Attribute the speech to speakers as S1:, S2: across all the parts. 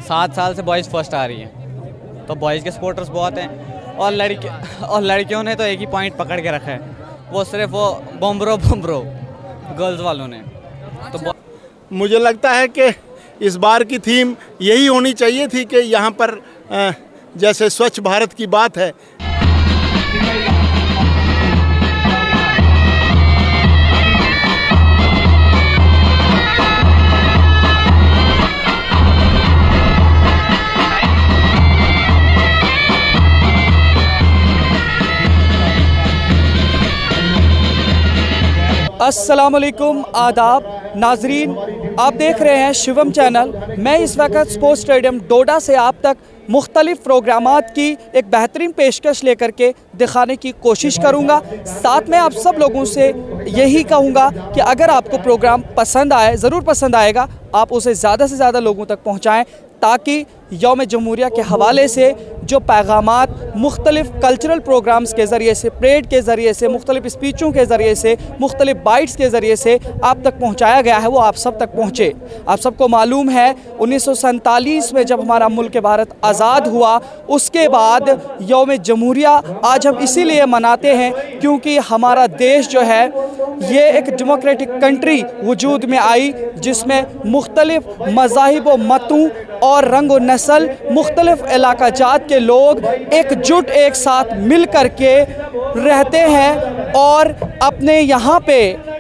S1: 7 साल से boys first आ रही हैं, तो बॉयज़ के सपोर्टर्स बहुत हैं और लड़कियों ने तो एक ही पॉइंट पकड़ के रखा है, वो सिर्फ वो बम्बरो गर्ल्स वालों ने। तो
S2: मुझे लगता है कि इस बार की थीम यही होनी चाहिए थी कि यहाँ पर जैसे स्वच्छ भारत की बात है,
S3: अस्सलामुअलैकुम, आदाब नाजरीन, आप देख रहे हैं शिवम चैनल। मैं इस वक्त स्पोर्ट्स स्टेडियम डोडा से आप तक मुख्तलिफ प्रोग्रामात की एक बेहतरीन पेशकश लेकर के दिखाने की कोशिश करूंगा। साथ में आप सब लोगों से यही कहूंगा कि अगर आपको प्रोग्राम पसंद आए, ज़रूर पसंद आएगा, आप उसे ज़्यादा से ज़्यादा लोगों तक पहुँचाएँ ताकि यौम जमहूरिया के हवाले से जो पैगामात मुख्तलिफ कल्चरल प्रोग्राम्स के ज़रिए से, परेड के ज़रिए से, मुख्तलिफ स्पीचों के ज़रिए से, मुख्तलिफ बाइट्स के ज़रिए से आप तक पहुँचाया गया है वो आप सब तक पहुँचे। आप सबको मालूम है 1947 में जब हमारा मुल्क भारत आज़ाद हुआ, उसके बाद यौम जमहूरिया आज हम इसीलिए मनाते हैं क्योंकि हमारा देश जो है ये एक डेमोक्रेटिक कंट्री वजूद में आई जिसमें मुख्तलिफ मज़ाहिब व मतों और रंग व नस्ल, मुख्तलिफ इलाका जात के लोग एकजुट एक साथ मिल कर के रहते हैं और अपने यहाँ पे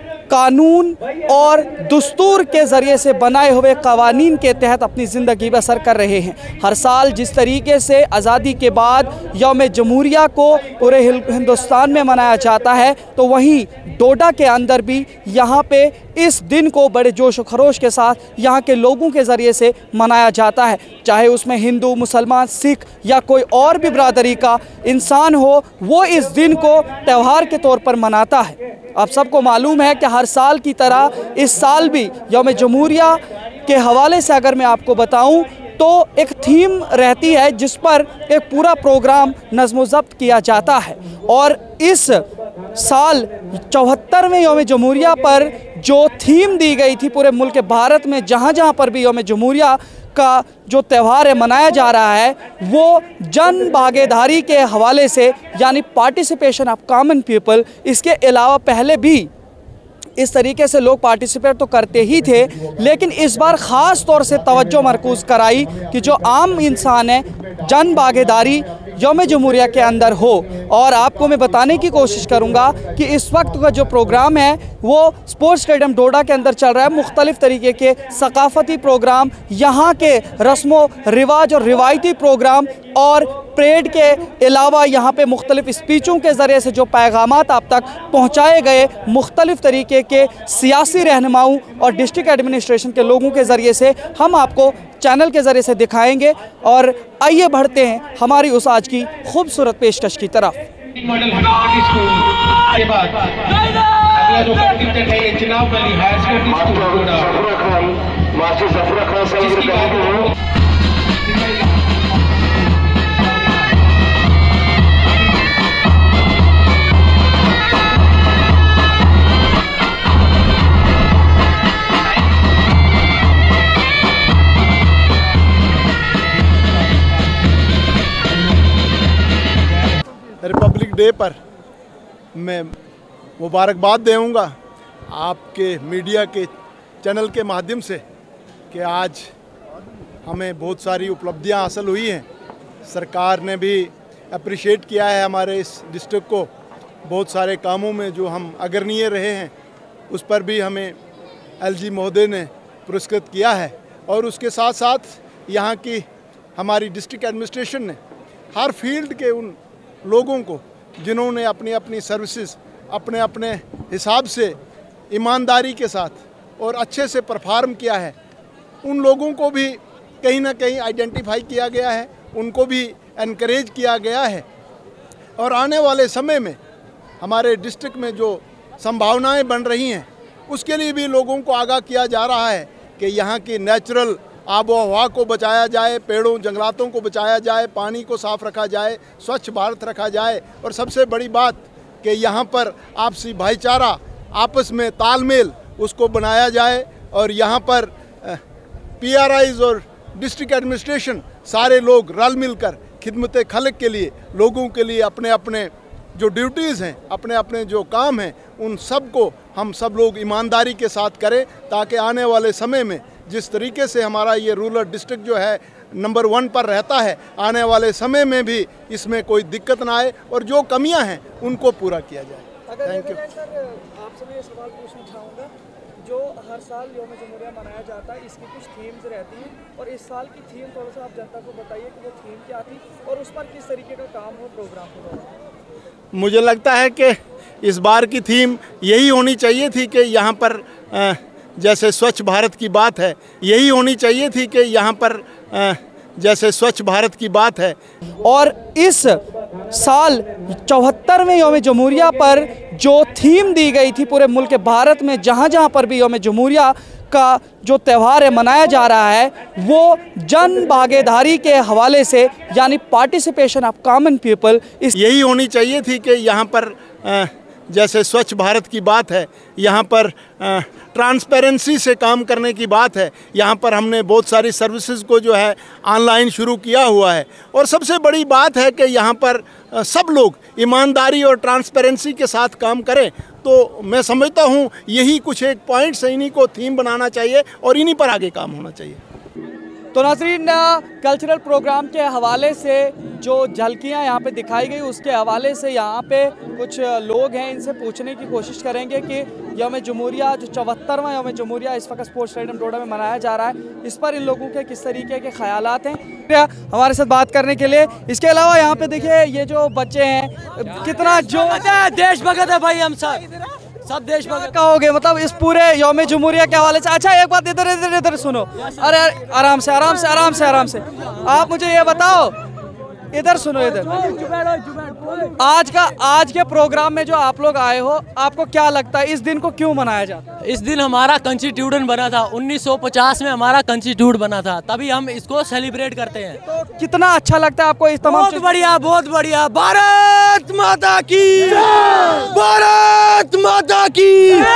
S3: कानून और दस्तूर के ज़रिए से बनाए हुए कवानीन के तहत अपनी ज़िंदगी बसर कर रहे हैं। हर साल जिस तरीके से आज़ादी के बाद यौम जमहूरिया को पूरे हिंदुस्तान में मनाया जाता है, तो वहीं डोडा के अंदर भी यहाँ पे इस दिन को बड़े जोश व खरोश के साथ यहाँ के लोगों के ज़रिए से मनाया जाता है। चाहे उसमें हिंदू, मुसलमान, सिख या कोई और भी बरादरी का इंसान हो, वो इस दिन को त्यौहार के तौर पर मनाता है। आप सबको मालूम है कि हर साल की तरह इस साल भी यौम जमहूरिया के हवाले से अगर मैं आपको बताऊं तो एक थीम रहती है जिस पर एक पूरा प्रोग्राम नज़्म ज़ब्त किया जाता है। और इस साल 74वें यौम जमहूरिया पर जो थीम दी गई थी पूरे मुल्क भारत में, जहाँ जहाँ पर भी यौम जमहूरिया का जो त्यौहार है मनाया जा रहा है, वो जन भागीदारी के हवाले से, यानी पार्टिसिपेशन ऑफ कॉमन पीपल। इसके अलावा पहले भी इस तरीके से लोग पार्टिसिपेट तो करते ही थे, लेकिन इस बार ख़ास तौर से तवज्जो मरकूज़ कराई कि जो आम इंसान है जन भागीदारी यौम जमहूरिया के अंदर हो। और आपको मैं बताने की कोशिश करूंगा कि इस वक्त का जो प्रोग्राम है वो स्पोर्ट्स स्टेडियम डोडा के अंदर चल रहा है। मुख्तलिफ़ तरीके के सकाफ़ती प्रोग्राम, यहाँ के रस्मो रिवाज और रिवायती प्रोग्राम और परेड के अलावा यहाँ पे मुख्तलिफ़ स्पीचों के ज़रिए से जो पैगामात आप तक पहुँचाए गए, मुख्तलिफ़ तरीके के सियासी रहनुमाओं और डिस्ट्रिक्ट एडमिनिस्ट्रेशन के लोगों के ज़रिए से हम आपको चैनल के ज़रिए से दिखाएंगे। और आइए बढ़ते हैं हमारी उस आज की खूबसूरत पेशकश की तरफ।
S2: रिपब्लिक डे पर मैं मुबारकबाद दूँगा आपके मीडिया के चैनल के माध्यम से कि आज हमें बहुत सारी उपलब्धियां हासिल हुई हैं। सरकार ने भी अप्रिशिएट किया है हमारे इस डिस्ट्रिक्ट को, बहुत सारे कामों में जो हम अग्रणीय रहे हैं उस पर भी हमें एलजी महोदय ने पुरस्कृत किया है। और उसके साथ साथ यहाँ की हमारी डिस्ट्रिक्ट एडमिनिस्ट्रेशन ने हर फील्ड के उन लोगों को जिन्होंने अपनी अपनी सर्विसेज अपने अपने हिसाब से ईमानदारी के साथ और अच्छे से परफॉर्म किया है, उन लोगों को भी कहीं ना कहीं आइडेंटिफाई किया गया है, उनको भी एनकरेज किया गया है। और आने वाले समय में हमारे डिस्ट्रिक्ट में जो संभावनाएं बन रही हैं उसके लिए भी लोगों को आगाह किया जा रहा है कि यहाँ की नेचुरल आबो हवा को बचाया जाए, पेड़ों जंगलातों को बचाया जाए, पानी को साफ़ रखा जाए, स्वच्छ भारत रखा जाए। और सबसे बड़ी बात कि यहाँ पर आपसी भाईचारा, आपस में तालमेल उसको बनाया जाए और यहाँ पर PRIs और डिस्ट्रिक्ट एडमिनिस्ट्रेशन, सारे लोग रल मिलकर खिदमत खल्क के लिए, लोगों के लिए अपने अपने जो ड्यूटीज़ हैं, अपने अपने जो काम हैं, उन सब को हम सब लोग ईमानदारी के साथ करें, ताकि आने वाले समय में जिस तरीके से हमारा ये रूरल डिस्ट्रिक्ट जो है नंबर 1 पर रहता है, आने वाले समय में भी इसमें कोई दिक्कत ना आए और जो कमियां हैं उनको पूरा किया जाए। Thank you.
S3: सर, आपसे मैं ये सवाल पूछना चाहूँगा, जो हर साल यौम जमहूरिया मनाया जाता है, इसकी कुछ थीम्स रहती हैं और इस साल की थीम थोड़ा सा आप जनता को बताइए कि वो थीम क्या थी और उस पर किस तरीके का काम हो प्रोग्राम को।
S2: मुझे लगता है कि इस बार की थीम यही होनी चाहिए थी कि यहाँ पर जैसे स्वच्छ भारत की बात है, यही होनी चाहिए थी कि यहाँ पर जैसे स्वच्छ भारत की बात है।
S3: और इस साल 74वें यौम जमहूरिया पर जो थीम दी गई थी पूरे मुल्क भारत में, जहाँ जहाँ पर भी यौम जमहूरिया का जो त्यौहार है मनाया जा रहा है, वो जन भागीदारी के हवाले से, यानी पार्टिसिपेशन ऑफ कॉमन पीपल, इस
S2: यही होनी चाहिए थी कि यहाँ पर जैसे स्वच्छ भारत की बात है, यहाँ पर ट्रांसपेरेंसी से काम करने की बात है। यहाँ पर हमने बहुत सारी सर्विसेज को जो है ऑनलाइन शुरू किया हुआ है और सबसे बड़ी बात है कि यहाँ पर सब लोग ईमानदारी और ट्रांसपेरेंसी के साथ काम करें। तो मैं समझता हूँ यही कुछ एक पॉइंट्स हैं, इन्हीं को थीम बनाना चाहिए और इन्हीं पर आगे काम होना चाहिए।
S3: तो नाज़रीन, कल्चरल प्रोग्राम के हवाले से जो झलकियाँ यहाँ पे दिखाई गई, उसके हवाले से यहाँ पे कुछ लोग हैं, इनसे पूछने की कोशिश करेंगे कि यौम जमहूरिया जो 74वां यौम जमहूरिया इस वक्त स्पोर्ट्स स्टेडियम डोडा में मनाया जा रहा है, इस पर इन लोगों के किस तरीके के ख्यालात हैं हमारे साथ बात करने के लिए। इसके अलावा यहाँ पे देखिए ये जो बच्चे हैं, कितना जो
S4: देशभक्त है भाई, हम सब देशभक्त
S3: कहोगे मतलब इस पूरे यौम जमहूरिया के हवाले से। अच्छा, एक बात इधर इधर इधर सुनो, अरे आराम से आराम से आराम से आराम से, आप मुझे ये बताओ, इधर सुनो, इधर आज के प्रोग्राम में जो आप लोग आए हो, आपको क्या लगता है इस दिन को क्यों मनाया जाता है?
S4: इस दिन हमारा कॉन्स्टिट्यूशन बना था, 1950 में हमारा कॉन्स्टिट्यूट बना था, तभी हम इसको सेलिब्रेट करते हैं।
S3: तो कितना अच्छा लगता है आपको इस तमाम?
S4: बहुत बढ़िया, बहुत बढ़िया। भारत माता की, भारत माता की,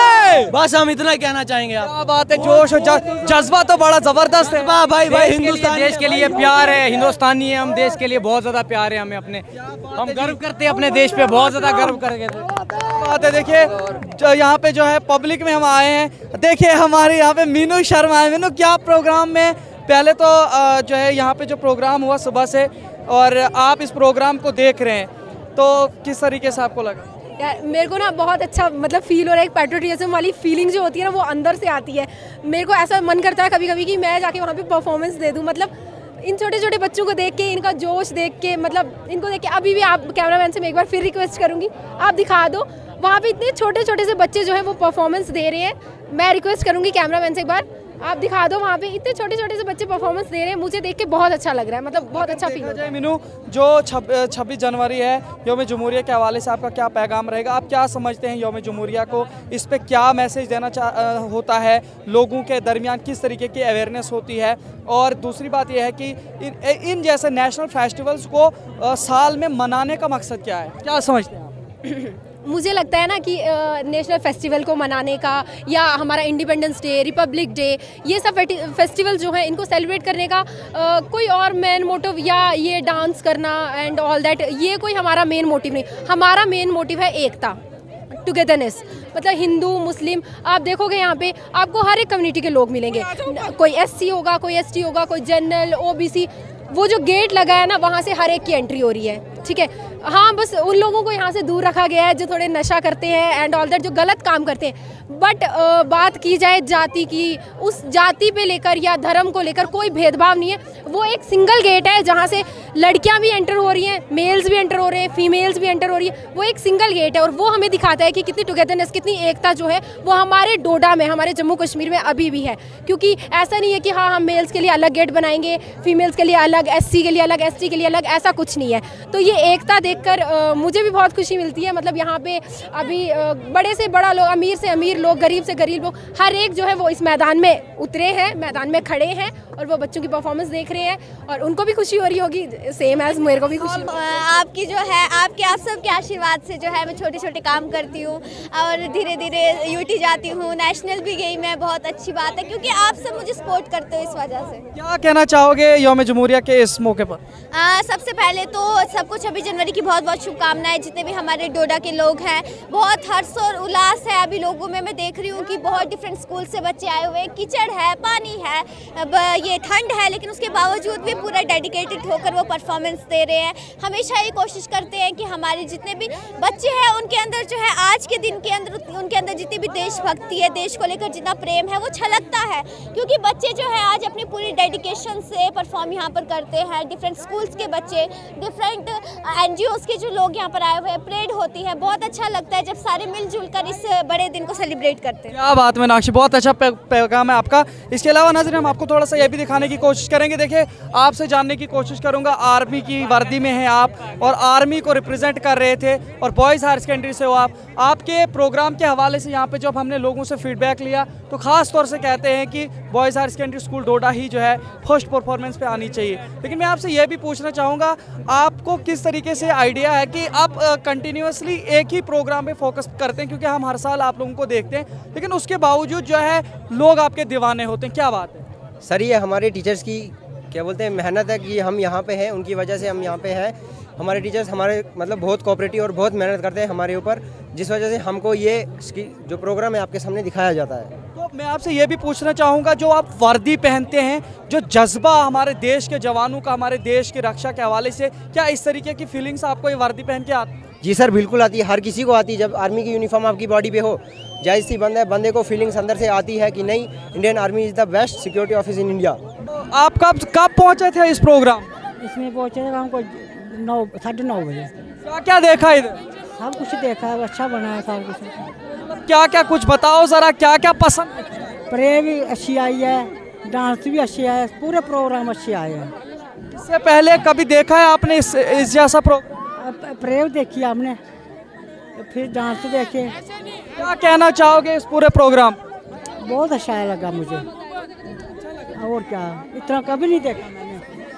S4: बस हम इतना कहना चाहेंगे। आप
S3: क्या बात है, जोश और जज्बा तो बड़ा जबरदस्त है।
S4: वाह भाई भाई, हिंदुस्तान
S1: देश के लिए प्यार है, हिंदुस्तानी है हम, देश के लिए बहुत ज़्यादा प्यार है हमें, अपने हम गर्व करते हैं अपने देश पे, बहुत ज़्यादा गर्व करके
S3: बात है। देखिए यहाँ पे जो है पब्लिक में हम आए हैं, देखिए हमारे यहाँ पे मीनू शर्मा है। मीनू, क्या प्रोग्राम में पहले तो जो है यहाँ पे जो प्रोग्राम हुआ सुबह से और आप इस प्रोग्राम को देख रहे हैं, तो किस तरीके से आपको लगा?
S5: यार मेरे को ना बहुत अच्छा मतलब फील हो रहा है, एक पैट्रियटिज्म वाली फीलिंग जो होती है ना वो अंदर से आती है। मेरे को ऐसा मन करता है कभी कभी कि मैं जाके वहाँ पे परफॉर्मेंस दे दूँ। मतलब इन छोटे छोटे बच्चों को देख के, इनका जोश देख के, मतलब इनको देख के अभी भी आप कैमरामैन से मैं एक बार फिर रिक्वेस्ट करूँगी, आप दिखा दो वहाँ पे इतने छोटे छोटे से बच्चे जो हैं वो परफॉर्मेंस दे रहे हैं। मैं रिक्वेस्ट करूँगी कैमरामैन से एक बार आप दिखा दो, वहाँ पे इतने छोटे छोटे से बच्चे परफॉर्मेंस दे रहे हैं, मुझे देख के बहुत अच्छा लग रहा है, मतलब बहुत अच्छा फील होता है।
S3: मीनू, जो 26 जनवरी है यौम जमहूरिया के हवाले से आपका क्या पैगाम रहेगा? आप क्या समझते हैं यौम जमहूरिया को, इस पे क्या मैसेज देना होता है लोगों के दरमियान, किस तरीके की अवेयरनेस होती है? और दूसरी बात यह है कि इन जैसे नेशनल फेस्टिवल्स को साल में मनाने का मकसद क्या है, क्या समझते हैं आप?
S5: मुझे लगता है ना कि नेशनल फेस्टिवल को मनाने का, या हमारा इंडिपेंडेंस डे, रिपब्लिक डे, ये सब फेस्टिवल जो हैं इनको सेलिब्रेट करने का कोई और मेन मोटिव या ये डांस करना एंड ऑल दैट, ये कोई हमारा मेन मोटिव नहीं। हमारा मेन मोटिव है एकता, टुगेदरनेस। मतलब हिंदू मुस्लिम, आप देखोगे यहाँ पे आपको हर एक कम्युनिटी के लोग मिलेंगे, कोई SC होगा, कोई ST होगा, कोई जनरल, OBC। वो जो गेट लगा है ना, वहाँ से हर एक की एंट्री हो रही है, ठीक है। हाँ, बस उन लोगों को यहाँ से दूर रखा गया है जो थोड़े नशा करते हैं एंड ऑल दैट, जो गलत काम करते हैं। बट बात की जाए जाति की, उस जाति पे लेकर या धर्म को लेकर कोई भेदभाव नहीं है। वो एक सिंगल गेट है जहाँ से लड़कियाँ भी एंटर हो रही हैं, मेल्स भी एंटर हो रहे हैं, फीमेल्स भी एंटर हो रही है। वो एक सिंगल गेट है और वो हमें दिखाता है कि कितनी टुगेदरनेस, कितनी एकता जो है वो हमारे डोडा में, हमारे जम्मू कश्मीर में अभी भी है। क्योंकि ऐसा नहीं है कि हाँ हम मेल्स के लिए अलग गेट बनाएंगे, फीमेल्स के लिए अलग, SC के लिए अलग, ST के लिए अलग, ऐसा कुछ नहीं है। तो ये एकता देखकर मुझे भी बहुत खुशी मिलती है। मतलब यहाँ पे अभी बड़े से बड़ा लोग, अमीर से अमीर लोग, गरीब से गरीब लोग, हर एक जो है वो इस मैदान में उतरे हैं, मैदान में खड़े हैं और वो बच्चों की परफॉर्मेंस देख रहे हैं और उनको भी खुशी हो रही होगी सेम एज मेरे को भी खुशी हुई।
S6: आपकी जो है आप सबके आशीर्वाद से जो है मैं छोटे छोटे काम करती हूँ और धीरे धीरे यूटी जाती हूँ, नेशनल भी गई मैं, बहुत अच्छी बात है क्योंकि आप सब मुझे सपोर्ट करते हो इस वजह से।
S3: क्या कहना चाहोगे यौम जमहूरिया के इस मौके पर?
S6: सबसे पहले तो सबको 26 जनवरी की बहुत बहुत शुभकामनाएं। जितने भी हमारे डोडा के लोग हैं, बहुत हर्ष और उल्लास है अभी लोगों में। मैं देख रही हूँ कि बहुत डिफरेंट स्कूल से बच्चे आए हुए हैं, कीचड़ है, पानी है, ये ठंड है, लेकिन उसके बावजूद भी पूरा डेडिकेटेड होकर वो परफॉर्मेंस दे रहे हैं। हमेशा ये कोशिश करते हैं कि हमारे जितने भी बच्चे हैं उनके अंदर जो है आज के दिन के अंदर उनके अंदर जितनी भी देशभक्ति है, देश को लेकर जितना प्रेम है वो छलकता है, क्योंकि बच्चे जो है आज अपनी पूरी डेडिकेशन से परफॉर्म यहाँ पर करते हैं। डिफरेंट स्कूल्स के बच्चे, डिफरेंट NGOs के जो लोग यहाँ पर आए हुए हैं, परेड होती है, बहुत अच्छा लगता है जब सारे मिलजुल कर इस बड़े दिन को सेलिब्रेट करते हैं।
S3: क्या बात है मीनाक्षी, बहुत अच्छा पैगाम है आपका। इसके अलावा नाज़रीन हम आपको थोड़ा सा ये भी दिखाने की कोशिश करेंगे। देखिए, आपसे जानने की कोशिश करूंगा, आर्मी की वर्दी में हैं आप और आर्मी को रिप्रेजेंट कर रहे थे और बॉयज़ हायर सेकेंडरी से हो आपके प्रोग्राम के हवाले से यहाँ पे जब हमने लोगों से फीडबैक लिया तो ख़ास तौर से कहते हैं कि boys higher secondary school Doda ही जो है फर्स्ट परफॉर्मेंस पे आनी चाहिए। लेकिन मैं आपसे ये भी पूछना चाहूँगा, आपको किस तरीके से आइडिया है कि आप कंटिन्यूसली एक ही प्रोग्राम पे फोकस करते हैं, क्योंकि हम हर साल आप लोगों को देखते हैं लेकिन उसके बावजूद जो है लोग आपके दीवाने होते हैं, क्या बात है?
S7: सर, ये हमारे टीचर्स की क्या बोलते हैं मेहनत है कि हम यहाँ पे हैं, उनकी वजह से हम यहाँ पे हैं। हमारे टीचर्स हमारे मतलब बहुत कोऑपरेटिव और बहुत मेहनत करते हैं हमारे ऊपर, जिस वजह से हमको ये जो प्रोग्राम है आपके सामने दिखाया जाता है।
S3: तो मैं आपसे ये भी पूछना चाहूँगा, जो आप वर्दी पहनते हैं, जो जज्बा हमारे देश के जवानों का, हमारे देश की रक्षा के हवाले से, क्या इस तरीके की फीलिंग्स आपको ये वर्दी पहन के आती?
S7: जी सर, बिल्कुल आती है, हर किसी को आती है। जब आर्मी की यूनिफॉर्म आपकी बॉडी पे हो, जाहिर सी बंदे को फीलिंग्स अंदर से आती है कि नहीं, Indian army is the best security office in India.
S3: आप कब पहुँचे थे इस प्रोग्राम?
S8: इसमें पहुँचे थे हमको 9:30 बजे।
S3: क्या क्या देखा इधर?
S8: सब कुछ देखा है, अच्छा बनाया सब कुछ।
S3: क्या क्या कुछ बताओ ज़रा, क्या क्या पसंद?
S8: प्रे भी अच्छी आई है, डांस भी अच्छी है, पूरे प्रोग्राम अच्छे आए हैं।
S3: इससे पहले कभी देखा है आपने इस जैसा प्रोग्राम?
S8: प्रे देखी आपने, फिर डांस देखे।
S3: क्या कहना चाहोगे इस पूरे प्रोग्राम?
S8: बहुत अच्छा लगा मुझे, और क्या, इतना कभी नहीं देखा मैंने।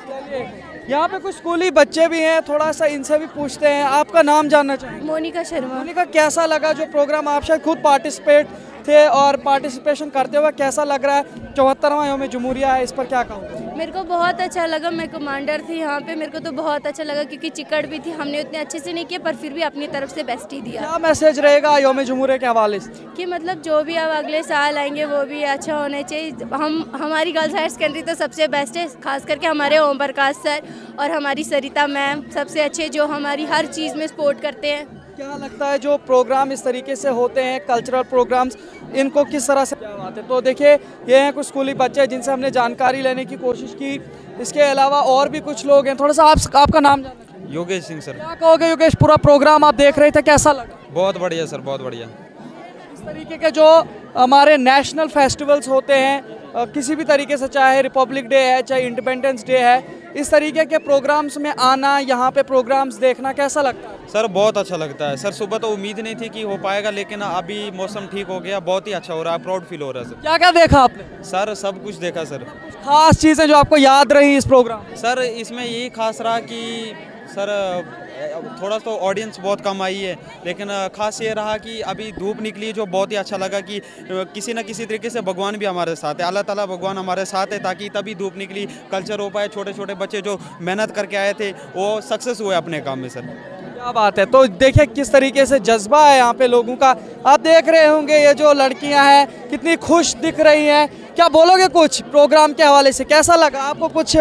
S3: यहाँ पे कुछ स्कूली बच्चे भी हैं, थोड़ा सा इनसे भी पूछते हैं। आपका नाम जानना चाहेंगे?
S5: मोनिका शर्मा।
S3: मोनिका, कैसा लगा जो प्रोग्राम? आप शायद खुद पार्टिसिपेट थे और पार्टिसिपेशन करते हुए कैसा लग रहा है? 74वां यौम जमहूरिया है, इस पर क्या कहूँ?
S9: मेरे को बहुत अच्छा लगा, मैं कमांडर थी यहाँ पे, मेरे को तो बहुत अच्छा लगा क्योंकि चिकट भी थी, हमने उतने अच्छे से नहीं किया पर फिर भी अपनी तरफ से बेस्ट ही दिया।
S3: क्या मैसेज रहेगा यौम जमहूरिया के हवाले से?
S9: कि मतलब जो भी अब अगले साल आएंगे वो भी अच्छा होना चाहिए। हमारी गर्ल्स हायर सेकेंडरी तो सबसे बेस्ट है, खास करके हमारे ओम प्रकाश सर और हमारी सरिता मैम सबसे अच्छे, जो हमारी हर चीज़ में सपोर्ट करते हैं।
S3: क्या लगता है जो प्रोग्राम इस तरीके से होते हैं, कल्चरल प्रोग्राम्स, इनको किस तरह से क्या बात है? तो देखिए, ये हैं कुछ स्कूली बच्चे जिनसे हमने जानकारी लेने की कोशिश की। इसके अलावा और भी कुछ लोग हैं, थोड़ा सा आपका नाम जानना।
S10: योगेश सिंह सर।
S3: क्या कहोगे योगेश, पूरा प्रोग्राम आप देख रहे थे, कैसा लगा?
S10: बहुत बढ़िया सर, बहुत बढ़िया।
S3: इस तरीके के जो हमारे नेशनल फेस्टिवल्स होते हैं, किसी भी तरीके से, चाहे रिपब्लिक डे है, चाहे इंडिपेंडेंस डे है, इस तरीके के प्रोग्राम्स में आना, यहाँ पे प्रोग्राम्स देखना कैसा लगता है?
S10: सर बहुत अच्छा लगता है सर। सुबह तो उम्मीद नहीं थी कि हो पाएगा, लेकिन अभी मौसम ठीक हो गया, बहुत ही अच्छा हो रहा है, प्राउड फील हो रहा है सर।
S3: क्या क्या देखा आपने?
S10: सर सब कुछ देखा सर।
S3: खास चीज़ें जो आपको याद रही इस प्रोग्राम?
S10: सर इसमें यही खास रहा कि सर थोड़ा तो ऑडियंस बहुत कम आई है, लेकिन खास ये रहा कि अभी धूप निकली, जो बहुत ही अच्छा लगा कि किसी न किसी तरीके से भगवान भी हमारे साथ है, अल्लाह ताला भगवान हमारे साथ है, ताकि तभी धूप निकली, कल्चर हो पाए। छोटे छोटे बच्चे जो मेहनत करके आए थे वो सक्सेस हुए अपने काम में सर।
S3: क्या बात है। तो देखिए किस तरीके से जज्बा है यहाँ पे लोगों का। आप देख रहे होंगे ये जो लड़कियाँ हैं कितनी खुश दिख रही हैं। क्या बोलोगे कुछ प्रोग्राम के हवाले से, कैसा लगा आपको? कुछ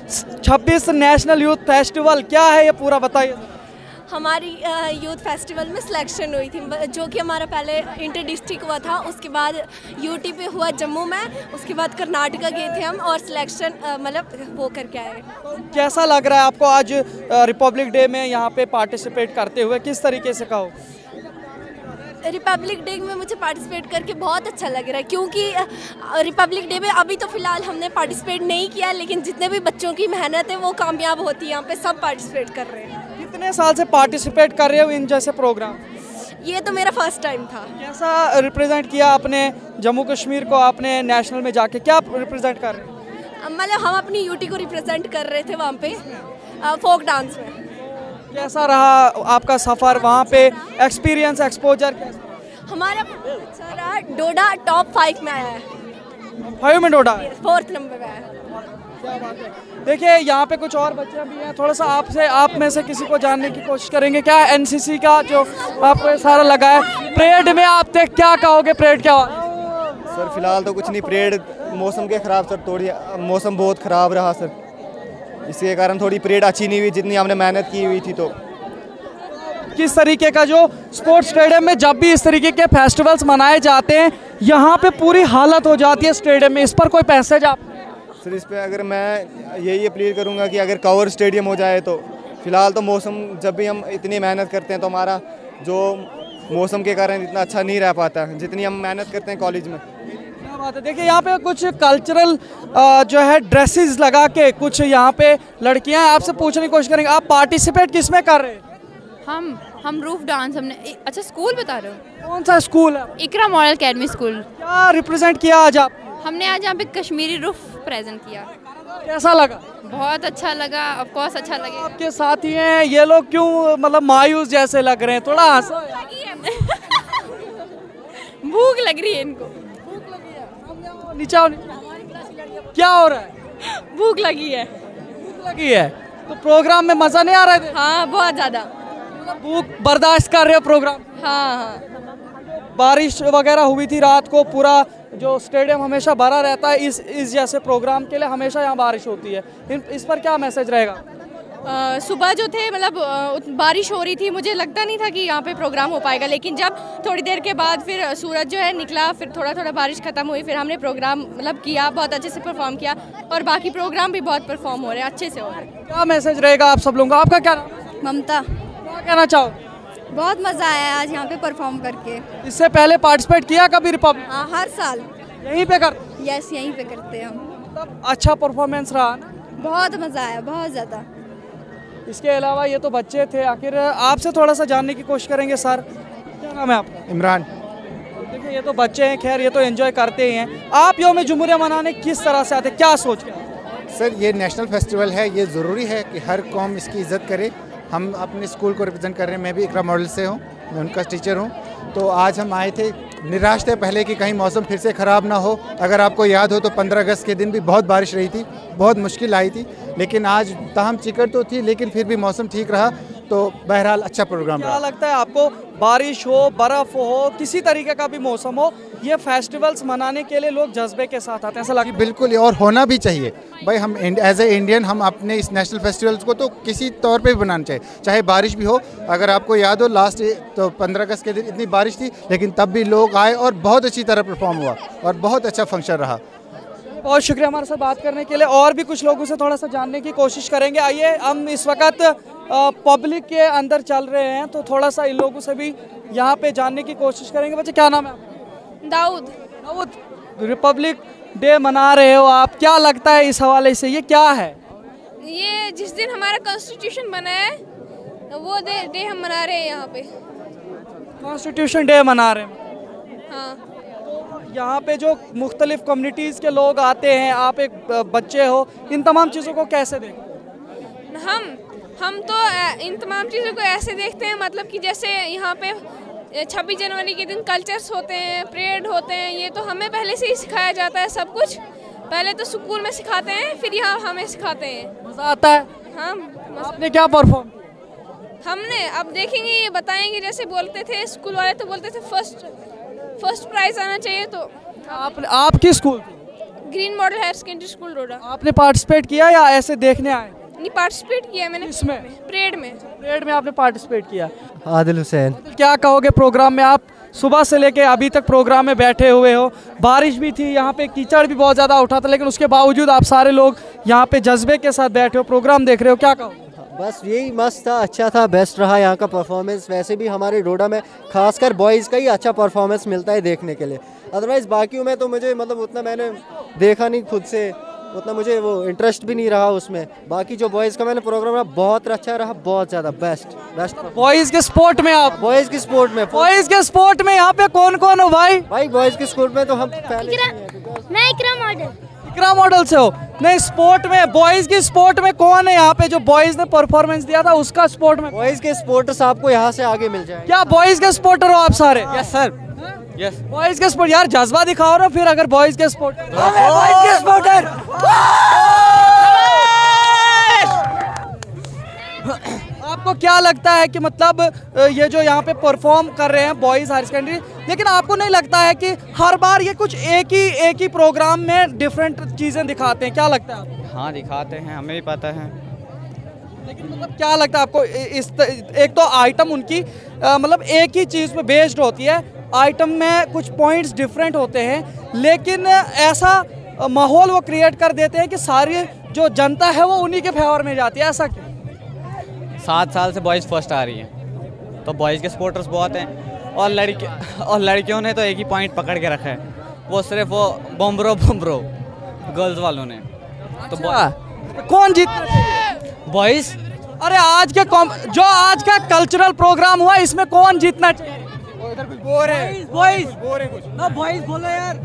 S3: 26 नेशनल यूथ फेस्टिवल क्या है ये पूरा बताइए।
S5: हमारी यूथ फेस्टिवल में सिलेक्शन हुई थी, जो कि हमारा पहले इंटर डिस्ट्रिक्ट हुआ था, उसके बाद यूटी पे हुआ जम्मू में, उसके बाद कर्नाटका गए थे हम और सिलेक्शन मतलब वो करके आए।
S3: कैसा लग रहा है आपको आज रिपब्लिक डे में यहाँ पे पार्टिसिपेट करते हुए, किस तरीके से कहो?
S5: रिपब्लिक डे में मुझे पार्टिसिपेट करके बहुत अच्छा लग रहा है, क्योंकि रिपब्लिक डे में अभी तो फ़िलहाल हमने पार्टिसिपेट नहीं किया, लेकिन जितने भी बच्चों की मेहनत है वो कामयाब होती है। यहाँ पे सब पार्टिसिपेट कर रहे हैं।
S3: कितने साल से पार्टिसिपेट कर रहे हो इन जैसे प्रोग्राम?
S5: ये तो मेरा फर्स्ट टाइम था।
S3: कैसा रिप्रेजेंट किया आपने जम्मू कश्मीर को, आपने नेशनल में जाके क्या रिप्रेजेंट कर रहे हैं?
S5: मतलब हम अपनी यूटी को रिप्रेजेंट कर रहे थे वहाँ पे,
S9: फोक डांस में।
S3: कैसा रहा आपका सफ़र वहाँ पे, एक्सपीरियंस, एक्सपोजर कैसा?
S9: हमारा अच्छा रहा। डोडा टॉप 5 में आया है।
S3: 5 में डोडा
S9: 4th नंबर पे आया है।
S3: क्या बात है। देखिए यहाँ पे कुछ और बच्चे भी हैं, थोड़ा सा आप में से किसी को जानने की कोशिश करेंगे। क्या एनसीसी का जो आपको ये सारा लगा है, परेड में आप क्या कहोगे, परेड क्या हुआ?
S11: सर फिलहाल तो कुछ नहीं, परेड मौसम के ख़राब सर, थोड़ी मौसम बहुत ख़राब रहा सर, इसके कारण थोड़ी परेड अच्छी नहीं हुई जितनी हमने मेहनत की हुई थी। तो
S3: किस तरीके का जो स्पोर्ट्स स्टेडियम में जब भी इस तरीके के फेस्टिवल्स मनाए जाते हैं यहाँ पे पूरी हालत हो जाती है स्टेडियम में, इस पर कोई पैसेज आप?
S11: सर इस पे अगर मैं यही अपील करूँगा कि अगर कवर स्टेडियम हो जाए तो। फ़िलहाल तो मौसम, जब भी हम इतनी मेहनत करते हैं तो हमारा जो मौसम के कारण इतना अच्छा नहीं रह पाता जितनी हम मेहनत करते हैं कॉलेज में।
S3: क्या बात है। देखिए यहाँ पे कुछ कल्चरल जो है ड्रेसेस लगा के कुछ यहाँ पे लड़कियाँ आपसे पूछने की कोशिश करेंगे, आप पार्टिसिपेट किस में कर रहे हैं?
S12: हम रूफ डांस, हमने अच्छा स्कूल बता रहे हो?
S3: कौन सा स्कूल है?
S12: Iqra model academy school.
S3: क्या रिप्रेजेंट किया आज आप?
S12: हमने आज यहाँ पे कश्मीरी रूफ प्रेजेंट किया।
S3: कैसा लगा?
S12: बहुत अच्छा लगा, ऑफ कोर्स अच्छा लगे।
S3: आपके साथी हैं ये लोग क्यों मतलब मायूस जैसे लग रहे हैं, थोड़ा हंसो।
S12: भूख लग रही है इनको।
S3: नीचे आओ। क्या हो रहा है?
S12: भूख लगी है।
S3: भूख लगी है तो प्रोग्राम में मजा नहीं आ रहा है?
S12: हाँ बहुत ज्यादा।
S3: भूख बर्दाश्त कर रहे हो प्रोग्राम?
S12: हाँ।
S3: बारिश वगैरह हुई थी रात को, पूरा जो स्टेडियम हमेशा भरा रहता है इस जैसे प्रोग्राम के लिए, हमेशा यहाँ बारिश होती है, इस पर क्या मैसेज रहेगा?
S9: सुबह जो थे मतलब बारिश हो रही थी, मुझे लगता नहीं था कि यहाँ पे प्रोग्राम हो पाएगा, लेकिन जब थोड़ी देर के बाद फिर सूरज जो है निकला, फिर थोड़ा थोड़ा बारिश खत्म हुई, फिर हमने प्रोग्राम मतलब किया, बहुत अच्छे से परफॉर्म किया और बाकी प्रोग्राम भी बहुत परफॉर्म हो रहे हैं, अच्छे से हो रहे हैं।
S3: क्या मैसेज रहेगा आप सब लोगों का? आपका क्या नाम?
S9: ममता।
S3: क्या कहना चाहो?
S9: बहुत मज़ा आया आज यहाँ पे परफॉर्म करके।
S3: इससे पहले पार्टिसिपेट किया कभी रिपब्लिक?
S9: हाँ हर साल
S3: यहीं पे कर?
S9: यस यहीं पे करते हैं हम।
S3: मतलब अच्छा परफॉर्मेंस रहा ना?
S9: बहुत मज़ा आया, बहुत ज़्यादा।
S3: इसके अलावा ये तो बच्चे थे, आखिर आपसे थोड़ा सा जानने की कोशिश करेंगे। सर क्या नाम है आपका?
S13: इमरान।
S3: देखिए ये तो बच्चे हैं, खैर ये तो एंजॉय करते ही हैं। आप यौम जमहूरिया मनाने किस तरह से आते, क्या सोच के?
S13: सर ये नेशनल फेस्टिवल है, ये ज़रूरी है कि हर कौम इसकी इज़्ज़त करे। हम अपने स्कूल को रिप्रेजेंट कर रहे हैं, मैं भी इकरा मॉडल से हूँ, मैं उनका टीचर हूँ। तो आज हम आए थे, निराश थे पहले कि कहीं मौसम फिर से ख़राब ना हो। अगर आपको याद हो तो 15 अगस्त के दिन भी बहुत बारिश रही थी, बहुत मुश्किल आई थी, लेकिन आज ताहम चिकट तो थी लेकिन फिर भी मौसम ठीक रहा, तो बहरहाल अच्छा प्रोग्राम रहा।
S3: क्या लगता है आपको, बारिश हो, बर्फ़ हो, किसी तरीके का भी मौसम हो, ये फेस्टिवल्स मनाने के लिए लोग जज्बे के साथ आते हैं, ऐसा लगता है?
S13: बिल्कुल, और होना भी चाहिए भाई। हम एज ए इंडियन हम अपने इस नेशनल फेस्टिवल्स को तो किसी तौर पे भी बनाना चाहिए, चाहे बारिश भी हो। अगर आपको याद हो लास्ट तो 15 अगस्त के दिन इतनी बारिश थी, लेकिन तब भी लोग आए और बहुत अच्छी तरह परफॉर्म हुआ और बहुत अच्छा फंक्शन रहा।
S3: बहुत शुक्रिया हमारे साथ बात करने के लिए। और भी कुछ लोगों से थोड़ा सा जानने की कोशिश करेंगे। आइए, हम इस वक्त पब्लिक के अंदर चल रहे हैं, तो थोड़ा सा इन लोगों से भी यहाँ पे जानने की कोशिश करेंगे। बच्चे क्या नाम है आपका?
S9: दाऊद।
S3: दाऊद, रिपब्लिक डे मना रहे हो आप, क्या लगता है इस हवाले से, ये क्या है?
S9: ये जिस दिन हमारा कॉन्स्टिट्यूशन बना है वो डे हम मना रहे हैं यहाँ पे।
S3: कॉन्स्टिट्यूशन डे मना रहे हैं?
S9: हाँ।
S3: यहाँ पे जो मुख्तलिफ कम्युनिटीज़ के लोग आते हैं, आप एक बच्चे हो, इन तमाम चीज़ों को कैसे देखते?
S9: हम तो इन तमाम चीज़ों को ऐसे देखते हैं, मतलब कि जैसे यहाँ पे 26 जनवरी के दिन कल्चर्स होते हैं, परेड होते हैं, ये तो हमें पहले से ही सिखाया जाता है सब कुछ। पहले तो स्कूल में सिखाते हैं, फिर यहाँ हमें सिखाते हैं।
S3: मज़ा आता है?
S9: हाँ।
S3: आपने क्या परफॉर्म?
S9: हमने अब देखेंगे, ये बताएंगे। जैसे बोलते थे स्कूल वाले, तो बोलते थे फर्स्ट प्राइज आना चाहिए। तो
S3: आपकी school?
S9: Green model higher secondary school Doda.
S3: आपने पार्टिसिपेट किया या ऐसे देखने आए?
S9: नहीं, पार्टिसिपेट किया मैंने।
S3: इसमें?
S9: परेड में।
S3: परेड में आपने पार्टिसिपेट किया।
S7: आदिल हुसैन।
S3: क्या कहोगे प्रोग्राम में? आप सुबह से लेके अभी तक प्रोग्राम में बैठे हुए हो, बारिश भी थी, यहाँ पे कीचड़ भी बहुत ज़्यादा उठा था, लेकिन उसके बावजूद आप सारे लोग यहाँ पे जज्बे के साथ बैठे हो, प्रोग्राम देख रहे हो, क्या कहोगे?
S7: बस यही मस्त था, अच्छा था, बेस्ट रहा यहाँ का परफॉर्मेंस। वैसे भी हमारे डोडा में खासकर बॉयज़ का ही अच्छा परफॉर्मेंस मिलता है देखने के लिए। अदरवाइज़ बाकियों में तो मुझे मतलब उतना मैंने देखा नहीं खुद से, उतना मुझे वो इंटरेस्ट भी नहीं रहा उसमें। बाकी जो बॉयज़ का मैंने प्रोग्राम रहा बहुत अच्छा रहा, बहुत ज़्यादा बेस्ट।
S3: बॉयज़ के स्पोर्ट में आप?
S7: बॉयज़ की स्पोर्ट में।
S3: बॉयज़ के स्पोर्ट में यहाँ पे कौन कौन हो भाई?
S7: भाई बॉयज़ की स्पोर्ट में तो हम पहले
S14: मैं इकरा मॉडल।
S3: इकरा मॉडल से हो? नहीं, स्पोर्ट में, बॉयज़ की स्पोर्ट में कौन है यहाँ पे जो बॉयज़ ने परफॉर्मेंस दिया था उसका स्पोर्ट में?
S7: बॉयज़ के स्पोर्टर्स आपको यहाँ से आगे मिल जाए।
S3: क्या बॉयज़ के स्पोर्टर हो आप सारे?
S1: Yes sir, yes.
S3: बॉयज़ के स्पोर्ट, यार जज्बा दिखाओ ना फिर, अगर बॉयज़ के स्पोर्टर। आपको क्या लगता है कि मतलब ये जो यहाँ पे परफॉर्म कर रहे हैं बॉयज़ हायर सेकेंडरी, लेकिन आपको नहीं लगता है कि हर बार ये कुछ एक ही प्रोग्राम में डिफरेंट चीज़ें दिखाते हैं? क्या लगता है आपको?
S1: हाँ दिखाते हैं, हमें भी पता है।
S3: लेकिन मतलब क्या लगता है आपको एक तो आइटम उनकी मतलब एक ही चीज़ पे बेस्ड होती है, आइटम में कुछ पॉइंट्स डिफरेंट होते हैं, लेकिन ऐसा माहौल वो क्रिएट कर देते हैं कि सारी जो जनता है वो उन्हीं के फेवर में जाती है, ऐसा क्यों?
S1: 7 साल से बॉयज़ फर्स्ट आ रही हैं, तो बॉयज़ के सपोर्टर्स बहुत हैं, और लड़कियों ने तो एक ही पॉइंट पकड़ के रखा है, वो सिर्फ वो बम्ब्रो गर्ल्स वालों ने। तो
S3: कौन जीत?
S1: बॉयज़।
S3: अरे आज का कल्चरल प्रोग्राम हुआ, इसमें कौन जीतना चाहिए? बॉयज़ ना, बॉयज़ बोलो यार।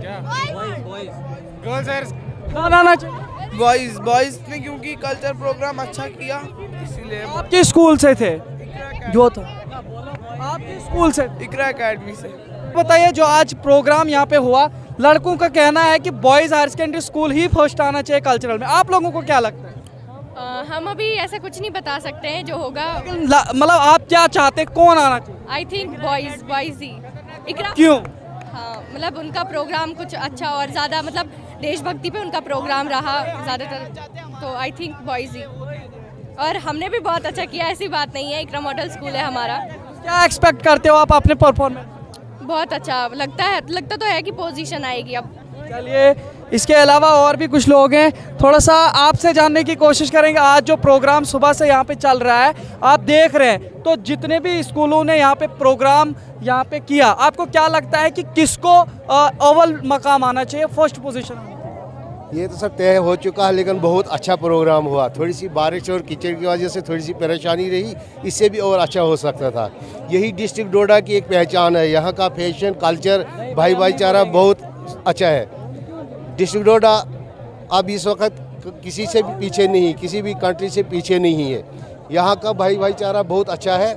S14: गर्ल्स
S3: ना
S14: बॉयज़ ने क्योंकि कल्चर प्रोग्राम अच्छा किया इसीलिए।
S3: आपके स्कूल से थे जो तो आपके स्कूल से,
S14: इकरा एकेडमी से।
S3: बताइए, जो आज प्रोग्राम यहाँ पे हुआ, लड़कों का कहना है कि बॉयज़ हायर सेकेंडरी स्कूल ही फर्स्ट आना चाहिए कल्चरल में, आप लोगों को क्या लगता है?
S12: हम अभी ऐसा कुछ नहीं बता सकते हैं जो होगा।
S3: मतलब आप क्या चाहते हैं, कौन आना चाहिए?
S12: आई थिंक बॉयज़ ही। इकरा
S3: क्यों?
S12: हाँ, मतलब उनका प्रोग्राम कुछ अच्छा और ज़्यादा मतलब देशभक्ति पे उनका प्रोग्राम रहा ज़्यादातर, तो आई थिंक बॉयज़ ही। और हमने भी बहुत अच्छा किया, ऐसी बात नहीं है, इकरा मॉडल स्कूल है हमारा।
S3: क्या एक्सपेक्ट करते हो आप अपने परफॉर्मेंस?
S12: बहुत अच्छा लगता तो है कि पोजीशन आएगी अब।
S3: चलिए, इसके अलावा और भी कुछ लोग हैं, थोड़ा सा आपसे जानने की कोशिश करेंगे। आज जो प्रोग्राम सुबह से यहाँ पे चल रहा है, आप देख रहे हैं, तो जितने भी स्कूलों ने यहाँ पे प्रोग्राम यहाँ पे किया, आपको क्या लगता है कि किसको अव्वल मकाम आना चाहिए, फर्स्ट पोजीशन?
S15: ये तो सब तय हो चुका है, लेकिन बहुत अच्छा प्रोग्राम हुआ। थोड़ी सी बारिश और कीचड़ की वजह से थोड़ी सी परेशानी रही, इससे भी और अच्छा हो सकता था। यही डिस्ट्रिक्ट डोडा की एक पहचान है, यहाँ का फैशन, कल्चर, भाईचारा बहुत अच्छा है। डिस्ट्रिक्ट डोडा अब इस वक्त किसी से भी पीछे नहीं, किसी भी कंट्री से पीछे नहीं है। यहाँ का भाईचारा बहुत अच्छा है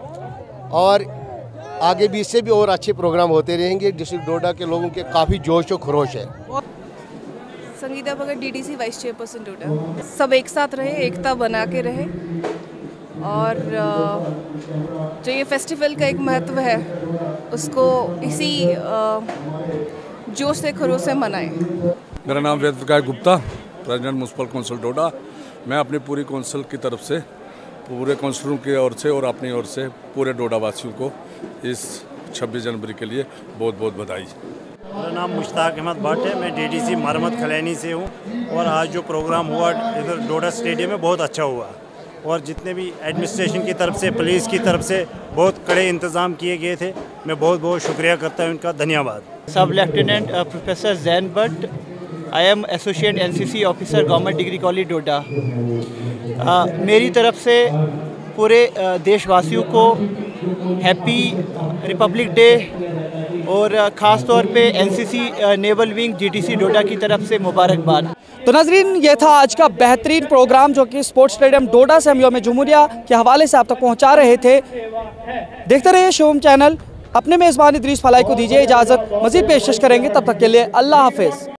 S15: और आगे भी इससे भी और अच्छे प्रोग्राम होते रहेंगे। डिस्ट्रिक्ट डोडा के लोगों के काफ़ी जोश और खरोश है।
S16: Sangeeta Bhagat, DDC vice chairperson Doda. सब एक साथ रहे, एकता बना के रहे, और जो ये फेस्टिवल का एक महत्व है उसको इसी जोश से खरोश से मनाएं।
S17: मेरा नाम Ved Prakash Gupta, president municipal council Doda. मैं अपनी पूरी काउंसिल की तरफ से, पूरे काउंसिलरों की ओर से और अपनी ओर से पूरे डोडा वासियों को इस 26 जनवरी के लिए बहुत बहुत बधाई।
S18: मेरा नाम मुश्ताक अहमद भट्ट है, मैं डीडीसी मरमत खलैनी से हूँ, और आज जो प्रोग्राम हुआ इधर डोडा स्टेडियम में बहुत अच्छा हुआ, और जितने भी एडमिनिस्ट्रेशन की तरफ से, पुलिस की तरफ से बहुत कड़े इंतज़ाम किए गए थे। मैं बहुत बहुत शुक्रिया करता हूँ उनका, धन्यवाद।
S19: सब lieutenant professor Jain Bhatt, I am associate NCC officer, government degree college Doda. मेरी तरफ से पूरे देशवासियों को हैप्पी रिपब्लिक डे, और ख़ास तौर पे NCC naval wing GTC Doda की तरफ से मुबारकबाद।
S3: तो नाज़रीन, ये था आज का बेहतरीन प्रोग्राम जो कि स्पोर्ट्स स्टेडियम डोडा से हम यौम जमहूरिया के हवाले से आप तक पहुंचा रहे थे। देखते रहिए शिवम चैनल। अपने मेज़बान इदरीस फलाई को दीजिए इजाज़त, मज़ीद पेशकश करेंगे, तब तक के लिए अल्लाह हाफ़िज़।